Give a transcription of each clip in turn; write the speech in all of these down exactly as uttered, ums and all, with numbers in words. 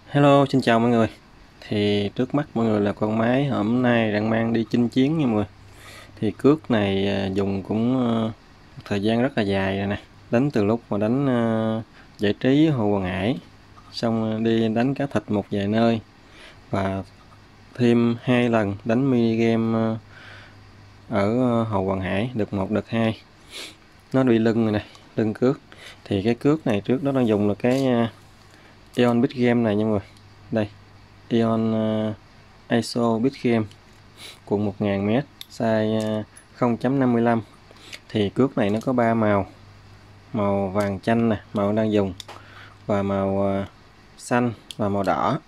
Hello, xin chào mọi người. Thì trước mắt mọi người là con máy hôm nay đang mang đi chinh chiến nha mọi người. Thì cước này à, dùng cũng à, một thời gian rất là dài rồi nè. Đánh từ lúc mà đánh à, giải trí Hồ Quảng Hải, xong đi đánh cá thịt một vài nơi, và thêm hai lần đánh mini game à, ở Hồ Quảng Hải, đợt một đợt hai. Nó bị lưng rồi nè, lưng cước. Thì cái cước này trước đó đang dùng là cái uh, Eon Big Game này nha mọi người. Đây, Eon uh, i ét o Big Game cuộn một nghìn mét, size uh, không chấm năm mươi lăm. Thì cước này nó có ba màu: màu vàng chanh nè, màu đang dùng, và màu uh, xanh và màu đỏ.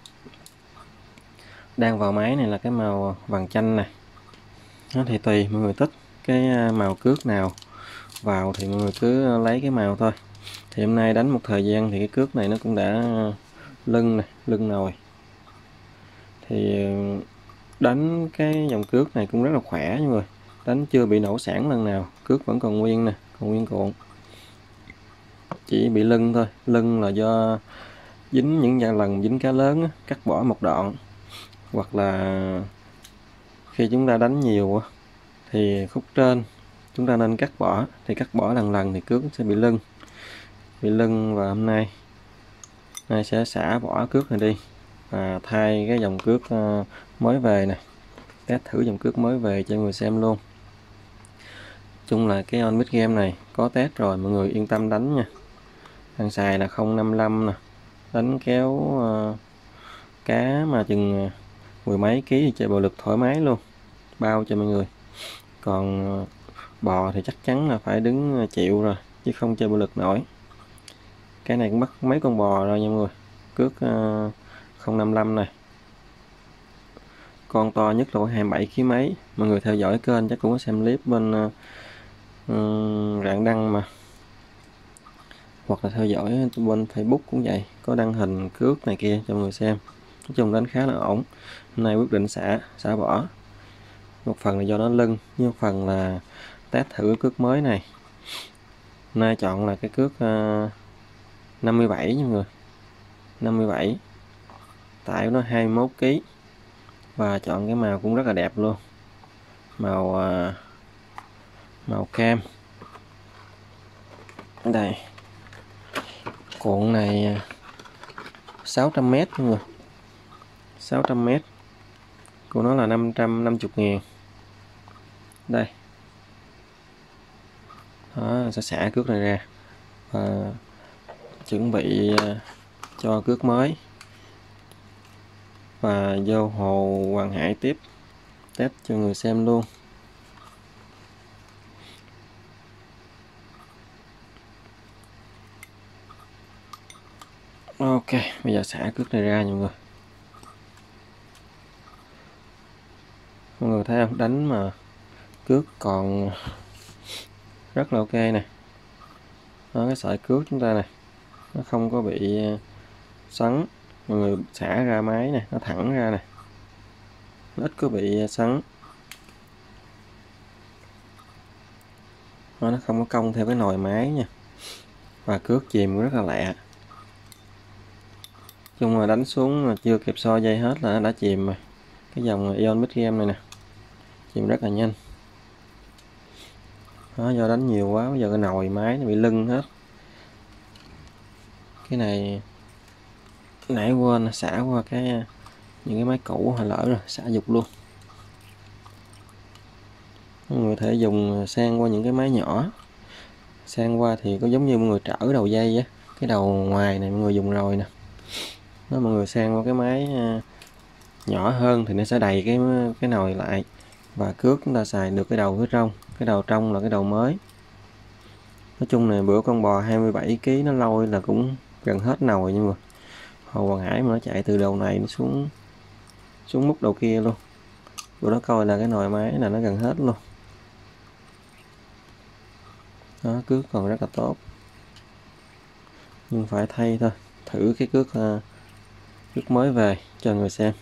Đang vào máy này là cái màu vàng chanh này. Nó thì tùy mọi người thích cái màu cước nào vào thì mọi người cứ lấy cái màu thôi. Thì hôm nay đánh một thời gian thì cái cước này nó cũng đã lưng này, lưng nồi. Thì đánh cái dòng cước này cũng rất là khỏe mọi người, đánh chưa bị nổ sản lần nào, cước vẫn còn nguyên nè, còn nguyên cuộn. Chỉ bị lưng thôi, lưng là do dính những vài lần dính cá lớn á, cắt bỏ một đoạn, hoặc là khi chúng ta đánh nhiều thì khúc trên chúng ta nên cắt bỏ, thì cắt bỏ lần lần thì cước sẽ bị lưng bị lưng và hôm nay nay sẽ xả bỏ cước này đi và thay cái dòng cước uh, mới về nè. Test thử dòng cước mới về cho người xem luôn. Chung là cái On Big Game này có test rồi, mọi người yên tâm đánh nha. Đang xài là không năm lăm nè, đánh kéo uh, cá mà chừng mười mấy ký thì chơi bạo lực thoải mái luôn, bao cho mọi người. Còn uh, bò thì chắc chắn là phải đứng chịu rồi, chứ không chơi bạo lực nổi. Cái này cũng bắt mấy con bò rồi nha mọi người. Cước uh, không năm lăm này, con to nhất là hai mươi bảy ký mấy. Mọi người theo dõi kênh chắc cũng có xem clip bên uh, Rạng Đăng mà, hoặc là theo dõi bên Facebook cũng vậy, có đăng hình cước này kia cho mọi người xem. Nói chung đánh khá là ổn. Hôm nay quyết định xả xả bỏ, một phần là do nó lưng, với một phần là test thử cước mới này. Hôm nay chọn là cái cước uh, năm mươi bảy nha mọi người, năm mươi bảy, tải của nó hai mươi mốt ký, và chọn cái màu cũng rất là đẹp luôn, màu uh, màu cam. Đây, cuộn này sáu trăm mét mọi người, sáu trăm mét của nó là năm trăm năm mươi ngàn. Đây, đó, sẽ xả cước này ra và chuẩn bị cho cước mới và vô Hồ Quảng Hải tiếp, test cho người xem luôn. Ok, bây giờ xả cước này ra mọi người. Mọi người thấy không, đánh mà cước còn rất là ok nè. Đó, cái sợi cước chúng ta này nó không có bị xoắn. Mọi người xả ra máy nè, nó thẳng ra nè, nó ít có bị xoắn. Nó không có cong theo cái nồi máy nha, và cước chìm rất là lẹ. Chung là đánh xuống chưa kịp so dây hết là nó đã chìm rồi. Cái dòng Eon Big Game này nè, chìm rất là nhanh. Đó, do đánh nhiều quá bây giờ cái nồi máy nó bị lưng hết. Cái này nãy quên xả qua cái những cái máy cũ hồi lỡ rồi, xả dục luôn. Mọi người có thể dùng sang qua những cái máy nhỏ, sang qua thì có giống như mọi người trở đầu dây á, cái đầu ngoài này mọi người dùng rồi nè. Nó mọi người sang qua cái máy nhỏ hơn thì nó sẽ đầy cái cái nồi lại, và cước chúng ta xài được cái đầu phía trong. Cái đầu trong là cái đầu mới. Nói chung này bữa con bò hai mươi bảy ký nó lôi là cũng gần hết nồi, nhưng mà Hồ Quảng Hải mà nó chạy từ đầu này nó xuống xuống múc đầu kia luôn. Bữa đó coi là cái nồi máy là nó gần hết luôn. Đó, cước còn rất là tốt, nhưng phải thay thôi. Thử cái cước uh, cước mới về cho người xem.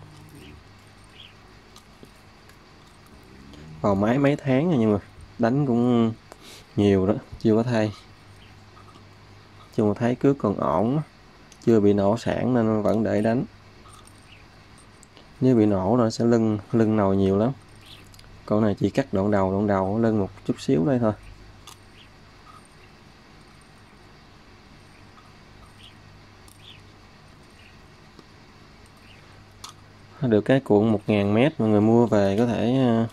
Vào máy mấy tháng rồi nhưng mà đánh cũng nhiều đó, chưa có thay. Chung mà thấy cước còn ổn, chưa bị nổ sản nên vẫn để đánh. Nếu bị nổ nó sẽ lưng lưng nồi nhiều lắm. Con này chỉ cắt đoạn đầu đoạn đầu lưng một chút xíu đây thôi. Được cái cuộn một ngàn mét mọi người mua về có thể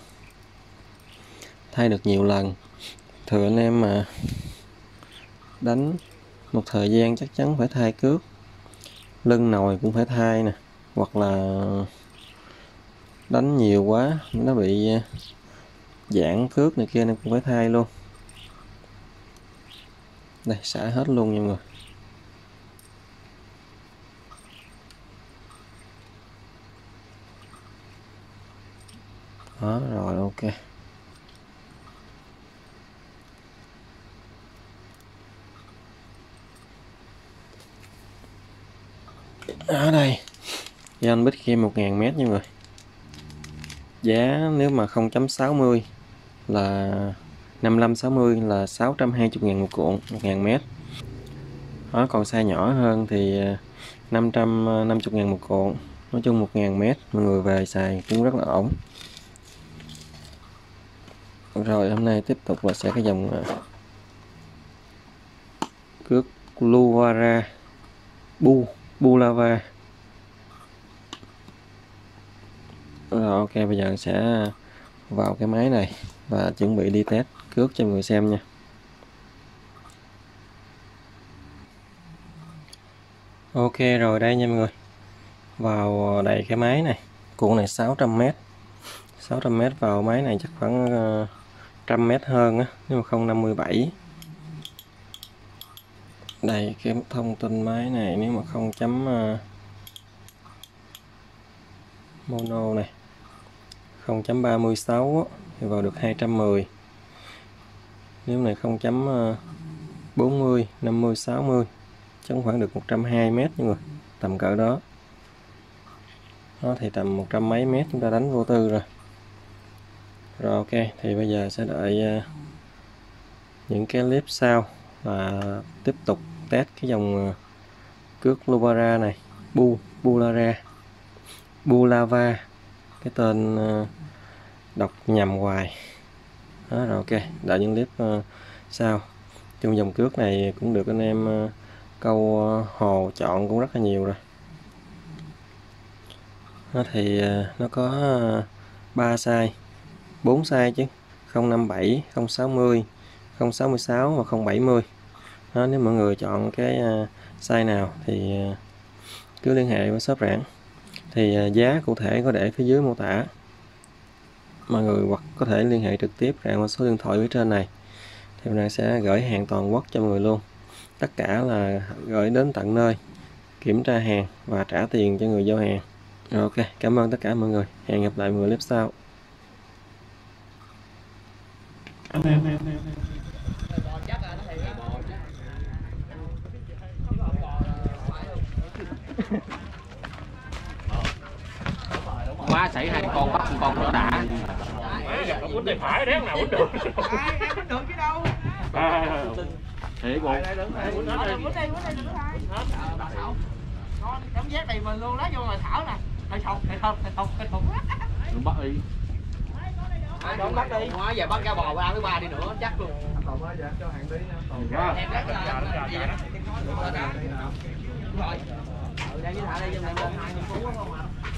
thay được nhiều lần. Thừa anh em mà đánh một thời gian chắc chắn phải thay cước. Lưng nồi cũng phải thay nè, hoặc là đánh nhiều quá nó bị giãn cước này kia nên cũng phải thay luôn. Đây, xả hết luôn nha mọi người. Đó, rồi ok. Ở đây John Big một ngàn mét nha mọi người. Giá nếu mà không chấm sáu mươi là năm mươi lăm sáu mươi là sáu trăm hai mươi ngàn một cuộn một ngàn mét. Đó, còn size nhỏ hơn thì năm trăm năm mươi ngàn một cuộn. Nói chung một ngàn mét mọi người về xài cũng rất là ổn. Rồi hôm nay tiếp tục là sẽ cái dòng cước Luara Bu Bulava. Rồi ok, bây giờ sẽ vào cái máy này và chuẩn bị đi test cước cho mọi người xem nha. Ok rồi đây nha mọi người. Vào đầy cái máy này. Cuộn này sáu trăm mét. sáu trăm mét vào máy này chắc khoảng uh, trăm mét hơn á, nếu mà không năm mươi bảy. Đây cái thông tin máy này nếu mà không chấm uh, mono này không chấm ba mươi sáu thì vào được hai trăm mười. Nếu này không chấm bốn mươi, năm mươi, sáu mươi chắc khoảng được một trăm hai mươi mét nha người, tầm cỡ đó. Đó thì tầm một trăm mấy mét chúng ta đánh vô tư rồi. Rồi ok, thì bây giờ sẽ đợi uh, những cái clip sau và tiếp tục test cái dòng uh, cước Luara này, Bu Bulara Bulava, cái tên uh, đọc nhầm hoài. Đó rồi ok, đợi những clip uh, sau. Trong dòng cước này cũng được anh em uh, câu uh, hồ chọn cũng rất là nhiều rồi. Đó thì uh, nó có uh, ba size, bốn size chứ, không năm bảy, không sáu mươi, không sáu mươi sáu và không bảy mươi. Đó, nếu mọi người chọn cái uh, size nào thì uh, cứ liên hệ với shop Rạng. Thì uh, giá cụ thể có để phía dưới mô tả. Mọi người hoặc có thể liên hệ trực tiếp Rạng qua số điện thoại phía trên này. Thì Rạng sẽ gửi hàng toàn quốc cho mọi người luôn. Tất cả là gửi đến tận nơi, kiểm tra hàng và trả tiền cho người giao hàng. Rồi ok, cảm ơn tất cả mọi người. Hẹn gặp lại mọi người clip sau. Quá xảy hai con bắt con nó đã. Quýnh tay phải đéo nào quýnh được. Ai em quýnh được chứ đâu. Thiệt luôn. Quýnh đây, quýnh đây, quýnh đây thôi. Con cảm giác này mình luôn, lá vô mà thảo nè. Thầy thọc, thầy thọc, thầy thọc, thầy thọc. Đừng bắt đi. Đừng bắt đi. Hóa giờ bắt ra bò ba với ba đi nữa chắc luôn. Còn mới giờ cho hàng tí nữa. Còn em rất là gì vậy đó. Rồi. Ừ, đang với thả đây giùm em lên hai nhân phú không ạ?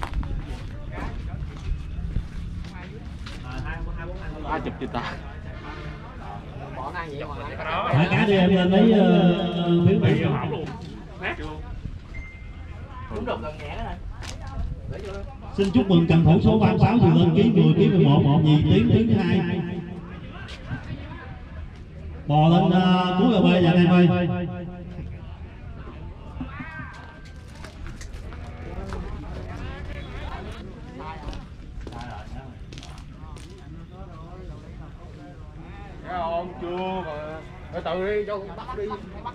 Ai chụp chị ta. Bỏ nó vậy mà. Thả cá đi em lên lấy phiếu bị hỏng luôn. Đúng được gần nhẹ đó này. Xin chúc mừng cầm thủ số ba mươi sáu vừa lên ký mười ký mười một một nhì tiếng tiếng thứ hai. Bò lên uh, cuối rồi dạ em ơi. Thấy không? Chưa mà. Từ từ đi cho con bắt đi.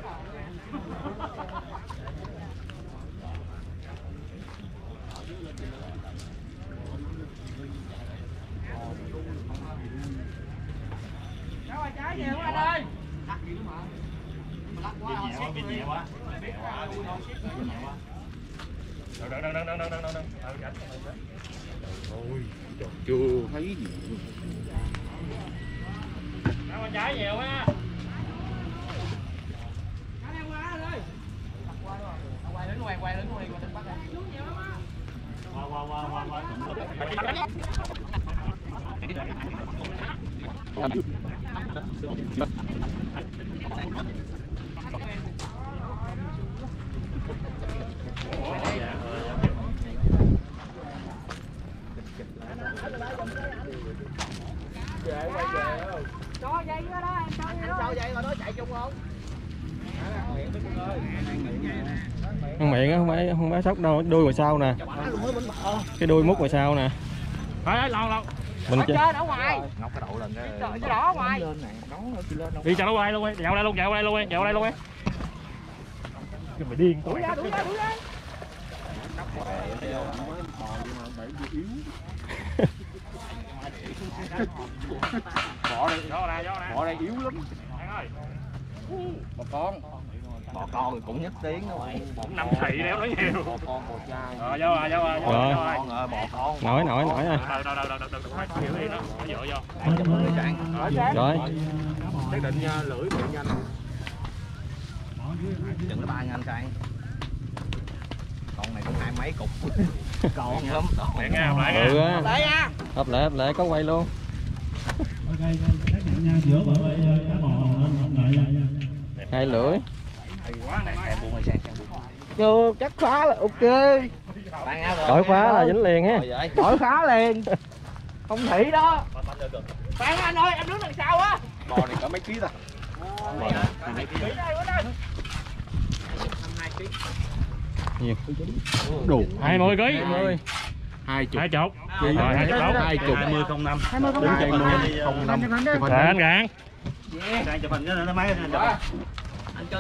Cháu ơi, trái nhiều quá anh ơi. Lắc dữ mà. Lắc quá, xếp nhẹ quá. Đừng đừng đừng đừng đừng đừng đừng. Ôi, chưa thấy gì. Nó trái nhiều á. Quay đứng quay quay đứng quay qua đứng bắt đây. Qua qua qua qua qua. Cho dây ra đó, em cho dây rồi nó chạy chung không? Con miệng á, không phải không phải sóc đâu, đuôi ngoài sau nè. Cái đuôi mút ngoài sau nè. Thôi lâu lâu. Mình Ở chơi. trên ở ngoài. Ngóc cái đậu lên cái. Cái đỏ ở ngoài. Đi chào nó đây luôn, dạo đây luôn, dạo đây luôn, dạo đây luôn em. Cái mày điên tối. Đuổi ra, đuổi ra, đuổi ra. Bỏ đi, gió ra, gió ra. Bỏ đây yếu lắm. Anh ơi. Bò con. Bò con thì cũng nhất tiếng đó mày. Cũng năm thị đéo nói nhiều. Bò con bò trai. Rồi, gió ra, gió ra, gió Rồi. ra. Con ơi bò con. Nổi nổi nổi rồi. Đâu đâu đâu đâu đâu đâu phải hiểu đi nó, nó dựa vô. Rồi. Xác định nha, lưỡi bị nhanh. Chừng nó ba ngàn cay. Con này cũng hai mấy cục. Còn lắm. Lại nha, lại nha. Ừ á. Lại nha. Hợp lệ hợp lệ có quay luôn. Ok, xác nhận nha, giữa vợ với cá bò lên lại. Hai lưỡi. Quá này. Xe buông hay xe xe buông. Chưa, chắc khóa là ok. Đổi khóa là dính liền ha. Đổi khóa liền. Không thị đó. Bạn anh ơi, em đứng đằng sau á. Bò này có mấy ký ta? Kỹ đây, bữa đây. Nhiều. Đủ. hai mươi ký. Hai chục. Hai chục. Rồi hai chục đâu? Hai chục. Hai mươi không năm. Hai mươi không năm. Không năm. Gạn gạn. Chụp hình cái nó máy.